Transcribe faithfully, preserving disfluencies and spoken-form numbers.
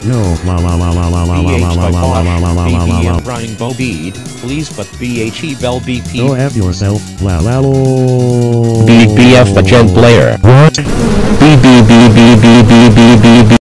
No, la la la la la la la la la la la la la la la. Brian Bobede, please but B H E Bell B P. Go F yourself, la la lo. B B F a gen player. What? B B B B B B B B B